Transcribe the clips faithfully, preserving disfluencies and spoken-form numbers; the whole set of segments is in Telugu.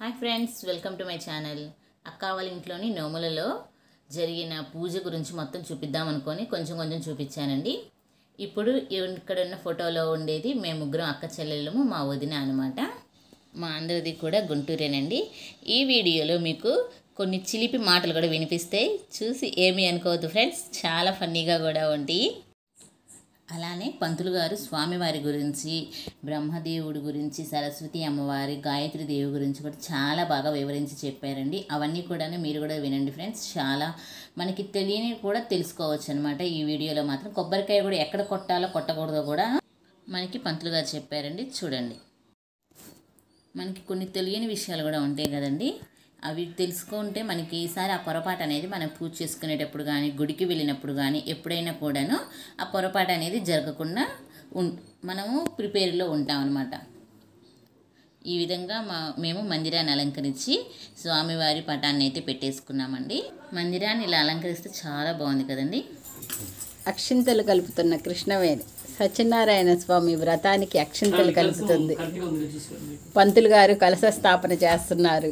Hi friends, welcome to my channel. అక్క వాళ్ళ ఇంట్లోని నోములలో జరిగిన పూజ గురించి మొత్తం చూపిద్దాం అనుకొని కొంచెం కొంచెం చూపించానండి. ఇప్పుడు ఇక్కడ ఉన్న ఫోటోలో ఉండేది మేము ముగ్గురం అక్క చెల్లెళ్ళము, మా వదిన అనమాట. మా అందరిది కూడా గుంటూరేనండి. ఈ వీడియోలో మీకు కొన్ని చిలిపి మాటలు కూడా వినిపిస్తాయి, చూసి ఏమీ అనుకోవద్దు ఫ్రెండ్స్, చాలా ఫన్నీగా కూడా ఉంటాయి. అలానే పంతులు గారు స్వామివారి గురించి, బ్రహ్మదేవుడి గురించి, సరస్వతి అమ్మవారి, గాయత్రి దేవి గురించి కూడా చాలా బాగా వివరించి చెప్పారండి. అవన్నీ కూడా మీరు కూడా వినండి ఫ్రెండ్స్. చాలా మనకి తెలియని కూడా తెలుసుకోవచ్చు అనమాట. ఈ వీడియోలో మాత్రం కొబ్బరికాయ కూడా ఎక్కడ కొట్టాలో కొట్టకూడదో కూడా మనకి పంతులు గారు చెప్పారండి. చూడండి, మనకి కొన్ని తెలియని విషయాలు కూడా ఉంటాయి కదండి. అవి తెలుసుకుంటే మనకి ఈసారి ఆ పొరపాటు అనేది మనం పూజ చేసుకునేటప్పుడు కానీ, గుడికి వెళ్ళినప్పుడు కానీ ఎప్పుడైనా కూడాను ఆ పొరపాటు అనేది జరగకుండా ఉం మనము ప్రిపేర్లో ఉంటాం అన్నమాట. ఈ విధంగా మా మేము మందిరాన్ని అలంకరించి స్వామివారి పటాన్ని అయితే పెట్టేసుకున్నామండి. మందిరాన్ని ఇలా అలంకరిస్తే చాలా బాగుంది కదండి. అక్షింతలు కలుపుతున్న కృష్ణవేణి సత్యనారాయణ స్వామి వ్రతానికి అక్షింతలు కలుపుతుంది. పంతులు గారు కలశ స్థాపన చేస్తున్నారు.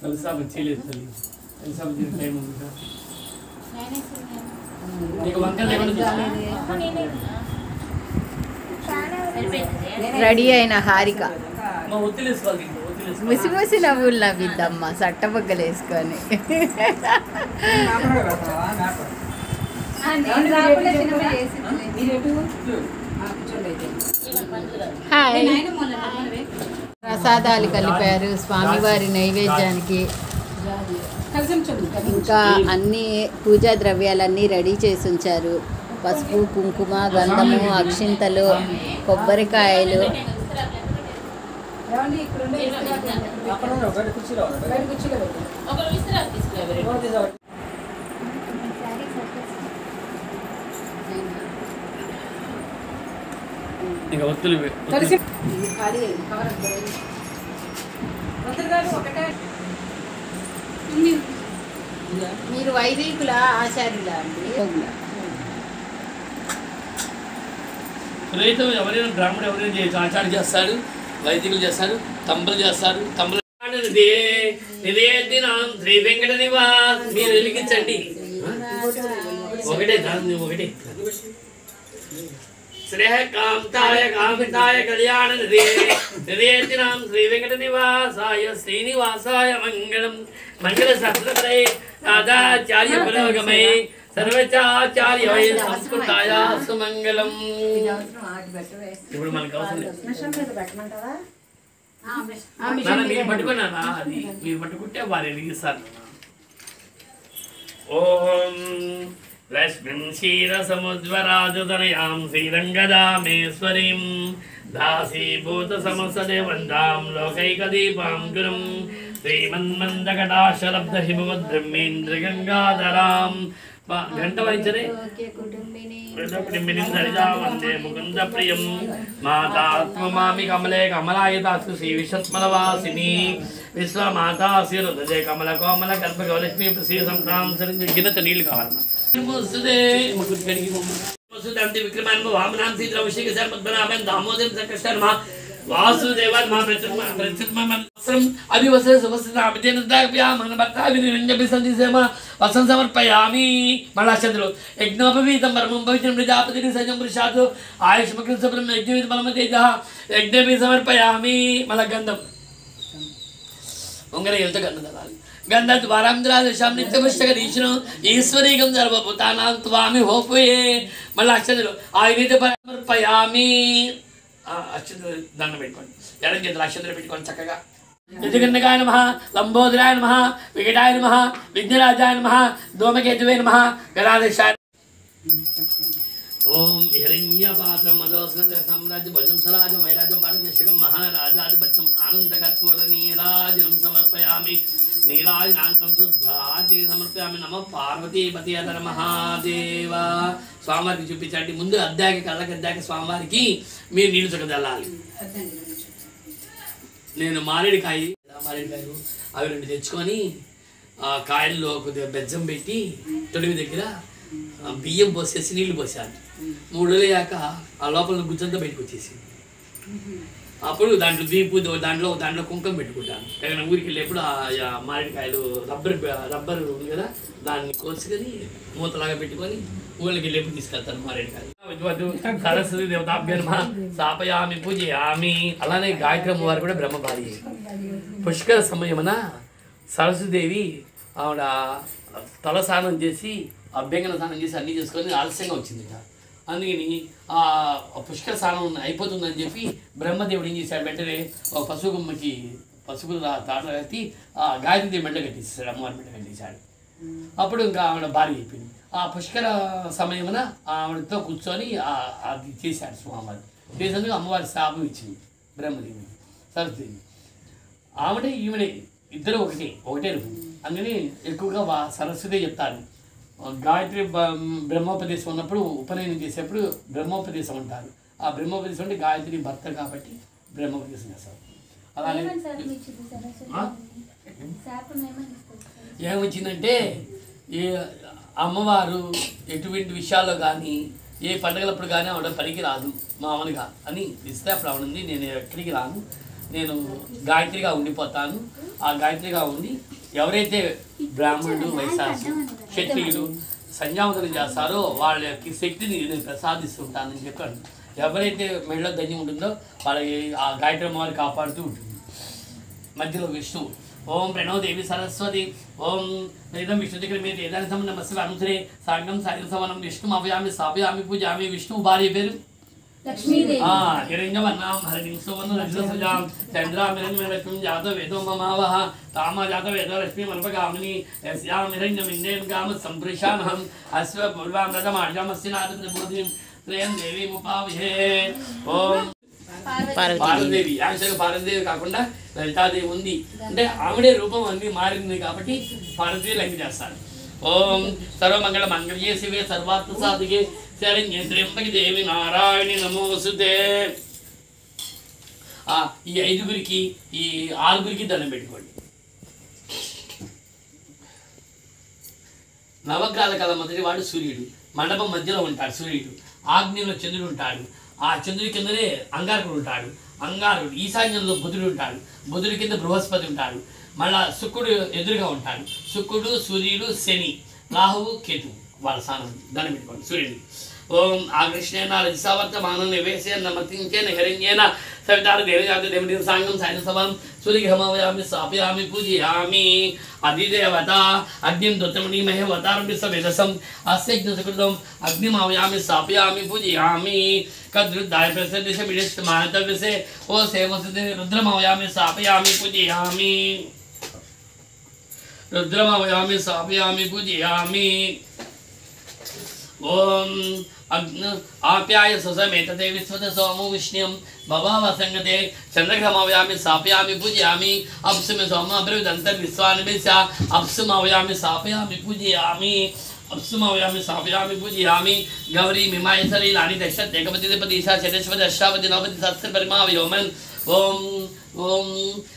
రెడీ అయిన హారిక ముసి ముసి నవ్వులు నవ్విద్దమ్మ సట్టబొగ్గలు వేసుకొని. హాయ్. ప్రసాదాలు కలిపారు స్వామివారి నైవేద్యానికి. ఇంకా అన్ని పూజా ద్రవ్యాలన్నీ రెడీ చేసి ఉంచారు. పసుపు, కుంకుమ, గంధము, అక్షింతలు, కొబ్బరికాయలు. మీరు వైదికుల ఆచార్యులా అండి? పురోహితం ఎవరైనా బ్రాహ్మణుడు ఎవరైనా చేయొచ్చు. ఆచార్య చేస్తాడు, వైదికులు చేస్తారు, తంబలు చేస్తారు. తంబలు శ్రీ వెంకట నివాస్ మీరు వెలిగించండి. ఒకటే దాని ఒకటే శ్రేయ కాంతాయ కామితాయ కళ్యాణ నిధే నిధేతినాం శ్రీ వెంకట నివాసాయ శ్రీనివాసాయ మంగళం మంగళ సహస్రపదే రాధాచార్య పురోగమై సర్వచాచార్య సంస్కృతాయ సుమంగళం. ఇప్పుడు మనకు అవసరం మీరు పట్టుకున్నారా? అది మీరు పట్టుకుంటే వారు వెలిగిస్తారు. ఓం లక్ష్మీం క్షీరసముద్వరాజుతనయాం శ్రీరంగదామేశ్వరీం దాసీభూత సమస్తదేవంతాం లోకైకదీపాం గురుం శ్రీమన్మందకటాక్షలబ్ధ హిమవద్బ్రహ్మేంద్రగంగాధరాం. గంట వాయించరే వందే ముకుంద ప్రియం మాతాత్మమామి కమలే కమలాయతాస్తు శ్రీ విశ్వత్మలవాసిని విశ్వమాతా శ్రీరుదజయ కమల కోమల గర్భగౌలక్ష్మీ శ్రీ సంక్రాం గిన్నెత నీళ్ళు కావాలన్నా. విక్రమాన్ వామనాం సీతాభిషేక శర్మద్భనాభన్ దామోదరం సంకృష్ణ వాసుదేవన్ మా ప్రత్యుత్మం అభివసే సువస్థితాభిజేన భర్తాభిసేమ వసం సమర్పయామి. మళ్ళా చంద్రులు యజ్ఞోపవీతం పరమం పవిత్రం ప్రజాపతిని సజం పురుషాత్ ఆయుష్మకృత సబ్రహ్మ యజ్ఞ బలమ తేజ యజ్ఞభి సమర్పయామి. మళ్ళా గంధం ఉంగర ఎంత గంధం చదవాలి. గంధ ద్వారాంధ్రాదశాం నిత్యపుష్టకరీషణం ఈశ్వరీకం సర్వభూతానాం త్వామి హోపయే. మళ్ళీ అక్షంతలు ఆయన సమర్పయామి. అక్షంతలు దండం పెట్టుకోండి, ఎడం చేతులు అక్షంతలు పెట్టుకోండి చక్కగా. యజగన్నగాయ నమః, లంబోదరాయ నమః, వికటాయ నమః, విఘ్నరాజాయ నమః, ధూమకేతువే నమః, గణాధీశాయ. ఓం హిరణ్యపాత్రం మదోస్కంద సామ్రాజ్య భజం సరాజం వైరాజం పారమేశకం మహారాజాధిపత్యం ఆనందకర్పూర నీరాజనం సమర్పయామి. నీరాజనాంతం శుద్ధాచి సమర్పయామి. నమ పార్వతీపతి అతర మహాదేవ. స్వామివారికి చూపించండి. ముందు అద్దాకి కళ్ళకి అద్దాకి స్వామివారికి మీరు నీళ్ళు చక్కదల్లాలి. నేను మారేడుకాయ మారేడుకాయలు అవి రెండు తెచ్చుకొని ఆ కాయల్లో కొద్దిగా బెజ్జం పెట్టి తొడిమి దగ్గర బియ్యం పోసేసి నీళ్లు పోసాను. మూడు రోజులు అయ్యాక ఆ లోపల గుజ్జంతా బయటకు వచ్చేసి అప్పుడు దాంట్లో దీపు దాంట్లో దాంట్లో కుంకుమ పెట్టుకుంటాను. ఎక్కడ ఊరికి వెళ్ళేప్పుడు ఆ మామిడికాయలు రబ్బర్ రబ్బర్ ఉంది కదా, దాన్ని కోసుకొని మూతలాగా పెట్టుకొని ఊళ్ళకి వెళ్ళేప్పుడు తీసుకెళ్తాను మామిడికాయలు. సరస్వతి దేవతాభ్యర్మ సాపయామి పూజయామి. అలానే గాయత్రి అమ్మవారు కూడా బ్రహ్మభార్య. పుష్కర సమయమున సరస్వతిదేవి ఆవిడ తల స్నానం చేసి అభ్యంగన స్నానం చేసి అన్నీ చేసుకొని ఆలస్యంగా వచ్చింది. అందుకని ఆ పుష్కర స్నానం అయిపోతుందని చెప్పి బ్రహ్మదేవుడు ఏం చేశాడు, వెంటనే ఒక పసుపు గుమ్మకి పసుపు తాటలు కట్టి ఆ గాయత్రీదేవి మెడ కట్టేసాడు, అమ్మవారి మెడ కట్టేశాడు. అప్పుడు ఇంకా ఆవిడ భార్య అయిపోయింది. ఆ పుష్కర సమయమున ఆవిడతో కూర్చొని అది చేశాడు స్వామివారు. చేసేందుకు అమ్మవారి శాపం ఇచ్చింది బ్రహ్మదేవి సరస్వతిదేవి. ఆవిడే ఈవిడే ఇద్దరు ఒకటే ఒకటే రూపం. అందుకని ఎక్కువగా వా సరస్వతి చెప్తారు. గాయత్రి బ్రహ్మోపదేశం ఉన్నప్పుడు ఉపనయనం చేసేప్పుడు బ్రహ్మోపదేశం అంటారు. ఆ బ్రహ్మోపదేశం అంటే గాయత్రి భర్త కాబట్టి బ్రహ్మోపదేశం చేస్తారు. అలానే ఏమొచ్చిందంటే ఏ అమ్మవారు ఎటువంటి విషయాల్లో కానీ ఏ పండుగలప్పుడు కానీ ఆవిడ పనికి రాదు మామూలుగా అని ఇస్తే అప్పుడు ఆవిడంది, నేను ఎక్కడికి రాను, నేను గాయత్రిగా ఉండిపోతాను. ఆ గాయత్రిగా ఉండి ఎవరైతే బ్రాహ్మణుడు వైశాఖు క్షత్రియులు సంధ్యావందనం చేస్తారో వాళ్ళ యొక్క శక్తిని నేను ప్రసాదిస్తుంటానని చెప్పాను. ఎవరైతే మెడలో ధన్యం ఉంటుందో వాళ్ళకి ఆ గాయత్రి అమ్మవారు కాపాడుతూ ఉంటుంది. మధ్యలో విష్ణువు ఓం ప్రణవ్ దేవి సరస్వతి ఓం వేదం విష్ణు దగ్గర మీరు ఏదైనా సంబంధం నమస్తే అనుసరే సాంగం సాయం సవనం విష్ణు అభయామి స్థాపయామి పూజామి. విష్ణువు భార్య పేరు హిరణ్యవర్ణాం హరిణీం సువర్ణ రజసజాం చంద్రామిరణ్యలక్ష్మీం జాత వేదో మమావహ తామ జాత వేదో లక్ష్మీ మల్పగామిని యస్యాం హిరణ్యమిన్నేం గామ సంప్రశానహం అశ్వ పూర్వాం రథమార్జామస్య నాదబోధిం శ్రేయం దేవీం ఉపావిహే. ఓం పార్వతీదేవి యాక్చువల్గా పార్వతీదేవి కాకుండా లలితాదేవి ఉంది అంటే ఆవిడే రూపం అన్ని మారింది కాబట్టి పార్వతీదేవి లైక్ చేస్తారు. ఓం సర్వమంగళ మంగళ్యే శివే సర్వార్థ సాధికే శరణ్యే త్ర్యంబకే దేవి నారాయణి నమోస్తుతే. ఈ ఐదుగురికి ఈ ఆరుగురికి దండం పెట్టుకోండి. నవగ్రహాల కళ మొదటి వాడు సూర్యుడు, మండపం మధ్యలో ఉంటాడు సూర్యుడు, ఆగ్నేయంలో చంద్రుడు ఉంటాడు, ఆ చంద్రుడి కిందనే అంగారకుడు ఉంటాడు, అంగారుడు ఈశాన్యంలో బుధుడు ఉంటాడు, బుధుడి కింద బృహస్పతి ఉంటాడు, మళ్ళా శుక్రుడు ఎదురుగా ఉంటాడు, శుక్రుడు సూర్యుడు శని రాహువు కేతు వాళ్ళ స్థానం దండం పెట్టుకోండి సూర్యుడు. ఓం ఆకృష్ణేన రజసావర్తమానం నివేశేన మతించేన హిరణ్యేన సవితార దేవజాత దేవతీ సాంగం సాయం సవం సూర్యఘమావయామి స్థాపయామి పూజయామి. అధిదేవత అగ్నిం దుత్తమణిమహే వతారం విశ్వవేదసం అస్యజ్ఞసకృతం అగ్నిమావయామి స్థాపయామి పూజయామి. కద్రుద్ధాయ ప్రసదిశ మిడిష్ట మానతవ్యసే ఓ సేవసతే రుద్రమావయామి స్థాపయామి పూజయామి. రుద్రమావయామి స్థాపయామి పూజయామి. ఓం అగ్న ఆప్యాయ సుసమేతతే విశ్వత సోము విష్ణుం భవావ సంగతే చంద్రఘమావయామి స్థాపయామి పూజయామి. అప్సుమి సోమ అబ్రవిదంతర్ విశ్వానిమిష అప్సుమావయామి స్థాపయామి పూజయామి. అప్సుమావయామి స్థాపయామి పూజయామి. గౌరీ మిమాయసరి లాని దక్ష ఏకపతి ద్విపతి ఈశా చతుష్పది అష్టాపది నవపది సహస్ర పరిమావయోమన్. ఓం ఓం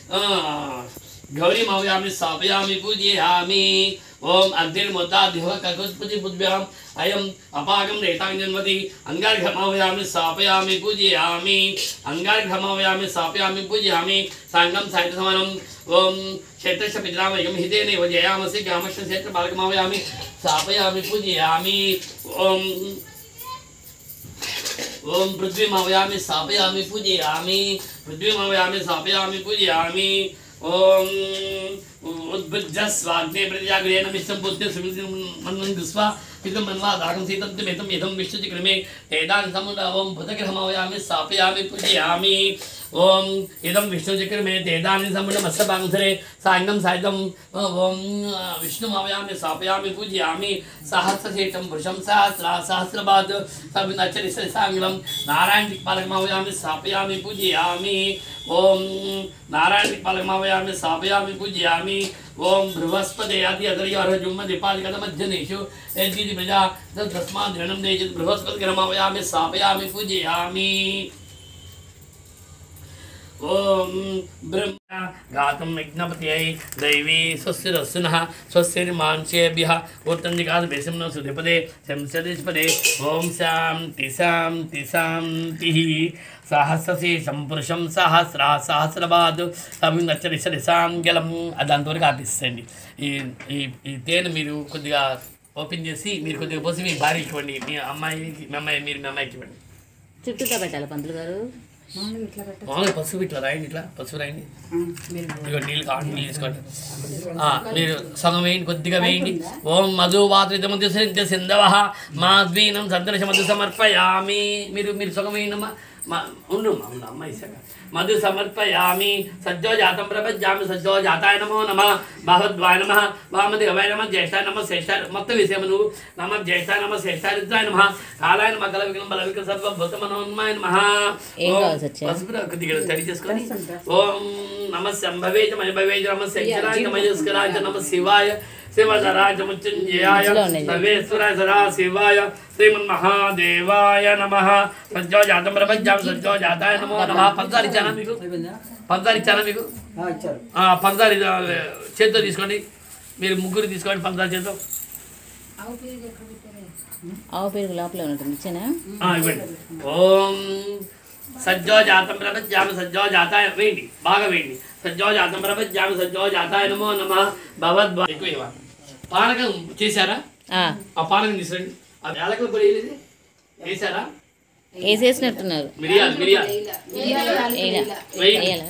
గౌరీ మావయామి స్థాపయామి పూజయామి. ఓం అగ్నిర్ముద్దాదిహ కకుత్పతి బుద్భ్యాం అయం అపాగం రేతాం జన్మతి అంగార్ఘమావయామి స్థాపయామి పూజయామి. అంగార్ఘమావయామి స్థాపయామి పూజయామి. సాంగం సాయం సమానం. ఓం క్షేత్రస్య పితరామయం హితేనైవ జయామసి గ్రామస్య క్షేత్ర బాలకమావయామి స్థాపయామి పూజయామి. ఓం ఓం పృథ్వీమావయామి స్థాపయామి పూజయామి. పృథ్వీమావయామి స్థాపయామి పూజయామి. ఓం ఉద్భుజ్జస్వాగ్నే ప్రజాగ్రేణ మిశ్రం బుద్ధి సుమితి మన్వందిస్వ ఇదం మన్వా దాగం సీతం మితం ఇదం విష్ణుచిక్రమే తేదాన్ సముద. ఓం భుతగ్రహమావయామి స్థాపయామి పూజయామి. ఓం ఇదం విష్ణుచిక్రమే తేదాని సముద మత్స్యపాంసరే సాంగం సాయుధం. ఓం విష్ణుమావయామి స్థాపయామి పూజయామి. సహస్రశేషం పురుషం సహస్ర సహస్రపాద్ సవినచ్చరి సాంగం నారాయణ దిక్పాలకమావయామి స్థాపయామి పూజయామి. ఓం నారాయణ దిక్పాలకమావయామి స్థాపయామి పూజయామి. ఓం బృహస్పతి అతి అదర్యార్హజుమ్మ దీపాలికత మధ్యనేషు యజ్ఞితి ప్రజా తస్మాత్ ధనం దేచిత్ బృహస్పతి గ్రహమావయామి స్థాపయామి పూజయామి. ఓం బ్రహ్మ గాతం యజ్ఞపత్యై దైవీ స్వస్తిరస్సునః స్వస్తిర్మాంసేభ్యः ఉత్తంజికాద బేసిమ్న సుధిపదే శంసదిష్పదే ఓం శాంతి శాంతి శాంతి సహస్రశేషం పురుషం సహస్ర సహస్రబాద్ అభినచ్చరిసరిసాంగలం అది అంతవరకు ఆపిస్తండి. ఈ ఈ ఈ తేనె మీరు కొద్దిగా ఓపెన్ చేసి మీరు కొద్దిగా పోసి మీ భార్యకి ఇవ్వండి, మీ అమ్మాయికి మీ అమ్మాయి మీరు మీ అమ్మాయికి ఇవ్వండి. చుట్టూతో పెట్టాలి పంతులు గారు. మామూలుగా పసుపు ఇట్లా రాయండి, ఇట్లా పసుపు రాయండి. ఇక నీళ్ళు కావాలి, నీళ్ళు తీసుకోండి. మీరు సగం వేయండి, కొద్దిగా వేయండి. ఓం మధు వాతృ సింధవ మాధ్వీనం సందర్శ మధు సమర్పయామి. మీరు మీరు సగం వేయండి అమ్మా. మా ఉండు అమ్మ అమ్మాయి సగ మధు సమర్పయామి. సజ్జో జాతం ప్రపంచామి. సజ్జో జాతాయ నమో నమ. భగవద్వాయ నమ. వామది గవాయ నమ. జ్యేష్ఠాయ నమ. శ్రేష్ఠాయ మొత్తం విషయం నువ్వు నమ. జ్యేష్ఠాయ నమ. శ్రేష్ఠారిద్రాయ నమ. కాలాయ నమ. కల విఘ్నం బల విఘ్న సర్వభూత మనోన్మాయ నమ. పసుపు కొద్దిగా తడి చేసుకొని ఓం నమ శంభవేజ మయభవేజ నమ శంకరాయ మయస్కరాయ నమ శివాయ శివధరాజ ముత్యుంజయాయ సర్వేశ్వరాయ సదా శివాయ శ్రీమన్మహాదేవాయ నమ. సజ్జో జాతం ప్రపంచం సజ్జో జాతాయ నమో నమ. పంచదార ఇచ్చానా మీకు? పంచదార ఇచ్చానా మీకు? పంచదార చేతితో తీసుకోండి, మీరు ముగ్గురు తీసుకోండి పంచదార చేతితో. ఆవు పేరు లోపల ఉంటుంది ఇచ్చానా? ఇవ్వండి. ఓం సజ్జో జాతం ప్రపంచామి సజ్జో జాతాయ వేయండి, బాగా వేయండి. సజ్జో జాతం ప్రపంచామి సజ్జో జాతాయ నమో నమ. భగవద్వా ఎక్కువ పానకం చేశారా? ఆ పానకం తీసుకురండి. ఆ యాలకుల పొడి వేయలేదు, వేసారా? వేసేసినట్టున్నారు. మిరియాలు మిరియాలు వేయండి.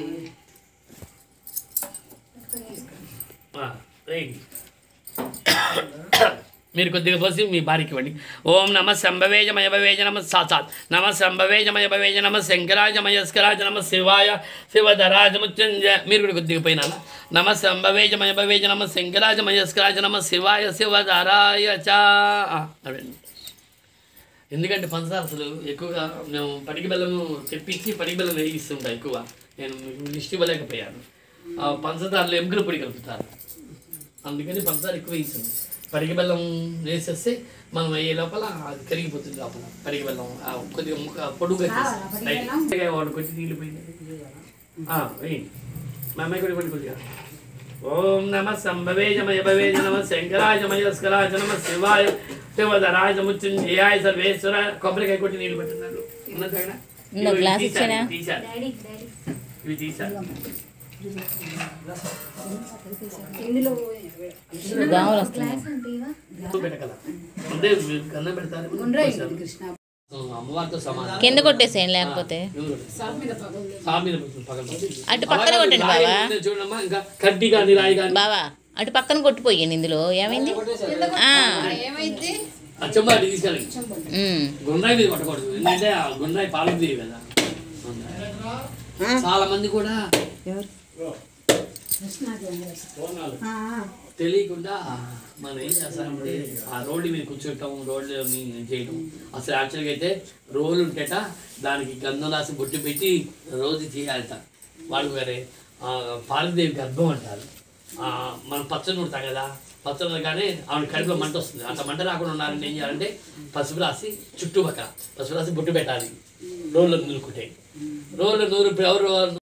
వేయండి. మీరు కొద్దిగా పోసి మీ భార్యకి ఇవ్వండి. ఓం నమ శంభవేజ మయభవేజ నమ సాక్షాత్ నమ శంభవేజ మయభవేజ నమ శంకరాజ మయస్కరాజ నమ శివాయ శివధరాజ ముత్యుంజయ. మీరు కూడా కొద్దిగా పోయినా నమ శంభవేజ మయభవేజ నమ శంకరాజ మయస్కరాజ నమ శివాయ శివధరాయ చ. అదండి. ఎందుకంటే పంచదార అసలు ఎక్కువగా మేము పడికి బెల్లము తెప్పించి పడికి బెల్లం వేయిస్తుంటాం ఎక్కువ. నేను లిస్ట్ ఇవ్వలేకపోయాను. ఆ పంచదారలో ఎముకల పొడి కలుపుతారు, అందుకని పంచదార ఎక్కువ వేయిస్తుంది. పరిగి బెల్లం వేసేస్తే మనం అయ్యే లోపల అది కరిగిపోతుంది. లోపల పరిగి బెల్లం కొద్దిగా ముక్క పొడుగు వాడు కొద్ది నీళ్ళు పోయింది. వేయండి. మా అమ్మాయి కూడా ఇవ్వండి కొద్దిగా. ఓం నమ సంభవేజ మయభవేజ నమ శంకరాజ మయస్కరాజ నమ శివాయ శివధరాజ ముత్యుంజయాయ సర్వేశ్వర. కొబ్బరికాయ కొట్టి నీళ్ళు పెట్టున్నారు. తీశారు ఇవి తీశారు. కింద కొట్టేసేయండి, లేకపోతే అటు పక్కన కొట్టండి బావా. బావా అటు పక్కన కొట్టిపోయాను. ఇందులో ఏమైంది? గుండ్రాయి మీద కొట్టకూడదు, ఎందుకంటే గుండ్రాయి పాలకు తీయ కదా. చాలా మంది కూడా తెలియకుండా మనం ఏం చేస్తామంటే ఆ రోడ్డు మీద కూర్చోటం, రోడ్లు చేయటం. అసలు యాక్చువల్గా అయితే రోలు ఉంటేట దానికి గంధం రాసి బొట్టు పెట్టి రోజు చేయాలట. వాళ్ళు వేరే పార్వతీదేవి గర్భం అంటారు. మనం పచ్చడి ఉడతాం కదా, పచ్చడి కానీ ఆవిడ కడుపులో మంట వస్తుంది. అంత మంట రాకుండా ఉండాలంటే ఏం చేయాలంటే పసుపు రాసి చుట్టుపక్కల పసుపు రాసి బొట్టు పెట్టాలి. రోళ్ళు నూరుకుంటే రోళ్ళు నూరు ఎవరు